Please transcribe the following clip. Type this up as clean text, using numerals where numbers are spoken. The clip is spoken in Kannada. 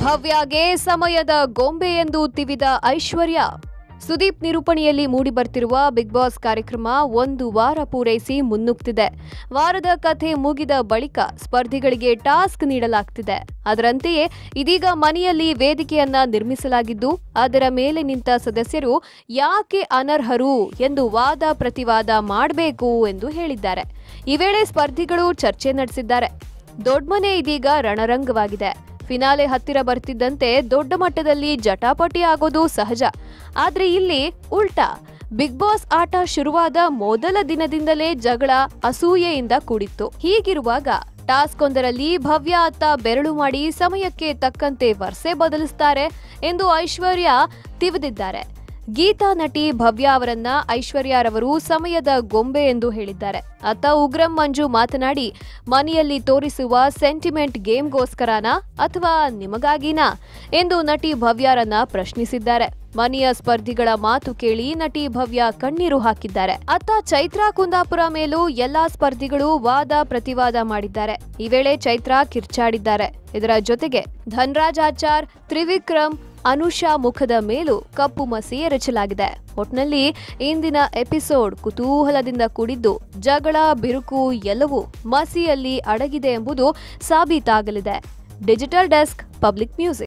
ಭವ್ಯಾಗೆ ಸಮಯದ ಗೊಂಬೆ ಎಂದು ತಿವಿದ ಐಶ್ವರ್ಯ. ಸುದೀಪ್ ನಿರೂಪಣೆಯಲ್ಲಿ ಮೂಡಿಬರ್ತಿರುವ ಬಿಗ್ ಬಾಸ್ ಕಾರ್ಯಕ್ರಮ ಒಂದು ವಾರ ಪೂರೈಸಿ ಮುನ್ನುಗ್ತಿದೆ. ವಾರದ ಕಥೆ ಮುಗಿದ ಬಳಿಕ ಸ್ಪರ್ಧಿಗಳಿಗೆ ಟಾಸ್ಕ್ ನೀಡಲಾಗ್ತಿದೆ. ಅದರಂತೆಯೇ ಇದೀಗ ಮನೆಯಲ್ಲಿ ವೇದಿಕೆಯನ್ನ ನಿರ್ಮಿಸಲಾಗಿದ್ದು ಅದರ ಮೇಲೆ ನಿಂತ ಸದಸ್ಯರು ಯಾಕೆ ಅನರ್ಹರು ಎಂದು ವಾದ ಪ್ರತಿವಾದ ಮಾಡಬೇಕು ಎಂದು ಹೇಳಿದ್ದಾರೆ. ಈ ವೇಳೆ ಸ್ಪರ್ಧಿಗಳು ಚರ್ಚೆ ನಡೆಸಿದ್ದಾರೆ. ದೊಡ್ಡಮನೆ ಇದೀಗ ರಣರಂಗವಾಗಿದೆ. ಫಿನಾಲೆ ಹತ್ತಿರ ಬರ್ತಿದ್ದಂತೆ ದೊಡ್ಡ ಮಟ್ಟದಲ್ಲಿ ಜಟಾಪಟಿ ಆಗೋದು ಸಹಜ. ಆದ್ರೆ ಇಲ್ಲಿ ಉಲ್ಟಾ. ಬಿಗ್ ಬಾಸ್ ಆಟ ಶುರುವಾದ ಮೊದಲ ದಿನದಿಂದಲೇ ಜಗಳ ಅಸೂಯೆಯಿಂದ ಕೂಡಿತ್ತು. ಹೀಗಿರುವಾಗ ಟಾಸ್ಕ್ ಒಂದರಲ್ಲಿ ಭವ್ಯ ಅತ್ತ ಬೆರಳು ಮಾಡಿ ಸಮಯಕ್ಕೆ ತಕ್ಕಂತೆ ವರ್ಸೆ ಬದಲಿಸ್ತಾರೆ ಎಂದು ಐಶ್ವರ್ಯ ತಿವಿದಿದ್ದಾರೆ. ಗೀತಾ ನಟಿ ಭವ್ಯ ಅವರನ್ನ ಐಶ್ವರ್ಯರವರು ಸಮಯದ ಗೊಂಬೆ ಎಂದು ಹೇಳಿದ್ದಾರೆ. ಅತ್ತ ಉಗ್ರಂ ಮಂಜು ಮಾತನಾಡಿ, ಮನೆಯಲ್ಲಿ ತೋರಿಸುವ ಸೆಂಟಿಮೆಂಟ್ ಗೇಮ್ಗೋಸ್ಕರನಾ ಅಥವಾ ನಿಮಗಾಗಿನಾ ಎಂದು ನಟಿ ಭವ್ಯರನ್ನ ಪ್ರಶ್ನಿಸಿದ್ದಾರೆ. ಮನೆಯ ಸ್ಪರ್ಧಿಗಳ ಮಾತು ಕೇಳಿ ನಟಿ ಭವ್ಯ ಕಣ್ಣೀರು ಹಾಕಿದ್ದಾರೆ. ಅತ್ತ ಚೈತ್ರಾ ಕುಂದಾಪುರ ಮೇಲೂ ಎಲ್ಲಾ ಸ್ಪರ್ಧಿಗಳು ವಾದ ಪ್ರತಿವಾದ ಮಾಡಿದ್ದಾರೆ. ಈ ವೇಳೆ ಚೈತ್ರಾ ಕಿರ್ಚಾಡಿದ್ದಾರೆ. ಇದರ ಜೊತೆಗೆ ಧನ್ರಾಜ್ ಆಚಾರ್, ತ್ರಿವಿಕ್ರಮ್, ಅನುಷಾ ಮುಖದ ಮೇಲೂ ಕಪ್ಪು ಮಸಿ ಎರಚಲಾಗಿದೆ. ಒಟ್ನಲ್ಲಿ ಇಂದಿನ ಎಪಿಸೋಡ್ ಕುತೂಹಲದಿಂದ ಕೂಡಿದ್ದು ಜಗಳ ಬಿರುಕು ಎಲ್ಲವೂ ಮಸಿಯಲ್ಲಿ ಅಡಗಿದೆ ಎಂಬುದು ಸಾಬೀತಾಗಲಿದೆ. Digital desk, public music.